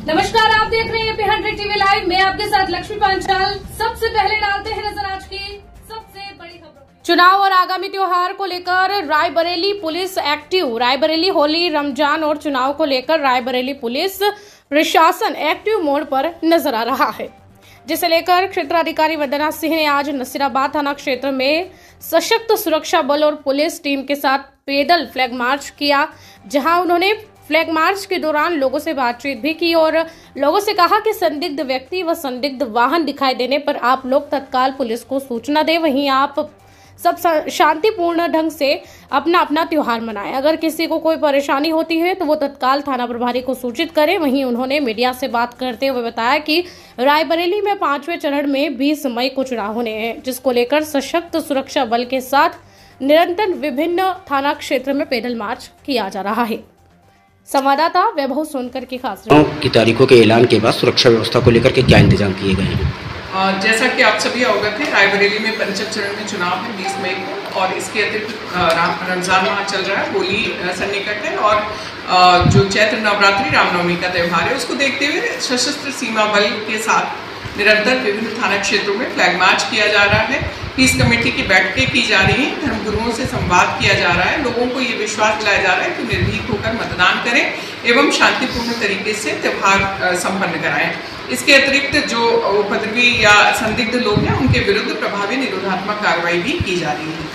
नमस्कार, आप देख रहे हैं AP100 टीवी लाइव। मैं आपके साथ लक्ष्मी पांचाल। सबसे पहले डालते हैं नजर आज की सबसे बड़ी खबरों। चुनाव और आगामी त्योहार को लेकर रायबरेली पुलिस एक्टिव। रायबरेली होली, रमजान और चुनाव को लेकर रायबरेली पुलिस प्रशासन एक्टिव मोड पर नजर आ रहा है, जिसे लेकर क्षेत्राधिकारी वंदना सिंह ने आज नसीराबाद थाना क्षेत्र में सशक्त सुरक्षा बल और पुलिस टीम के साथ पैदल फ्लैग मार्च किया, जहां उन्होंने फ्लैग मार्च के दौरान लोगों से बातचीत भी की और लोगों से कहा कि संदिग्ध व्यक्ति व संदिग्ध वाहन दिखाई देने पर आप लोग तत्काल पुलिस को सूचना दें। वहीं आप सब शांतिपूर्ण ढंग से अपना अपना त्योहार मनाएं। अगर किसी को कोई परेशानी होती है तो वो तत्काल थाना प्रभारी को सूचित करें। वहीं उन्होंने मीडिया से बात करते हुए बताया कि रायबरेली में 5वें चरण में 20 मई को चुनाव होने हैं, जिसको लेकर सशक्त सुरक्षा बल के साथ निरंतर विभिन्न थाना क्षेत्र में पैदल मार्च किया जा रहा है। संवाददाता वैभव सोनकर की खास रिपोर्ट। की तारीखों के ऐलान के बाद सुरक्षा व्यवस्था को लेकर के क्या इंतजाम किए गए हैं? जैसा कि आप सभी अवगत हैं, रायबरेली में पंचम चरण में चुनाव है 20 मई को, और इसके अतिरिक्त रमजान माह चल रहा है, होली सन्निकट है और जो चैत्र नवरात्रि रामनवमी का त्यौहार है, उसको देखते हुए सशस्त्र सीमा बल के साथ निरंतर विभिन्न थाना क्षेत्रों में फ्लैग मार्च किया जा रहा है। पीस कमेटी की बैठकें की जा रही हैं, धर्मगुरुओं से संवाद किया जा रहा है, लोगों को ये विश्वास दिलाया जा रहा है कि निर्भीक होकर मतदान करें एवं शांतिपूर्ण तरीके से त्यौहार संपन्न कराएं। इसके अतिरिक्त जो उपद्रवी या संदिग्ध लोग हैं, उनके विरुद्ध प्रभावी निरोधात्मक कार्रवाई भी की जा रही है।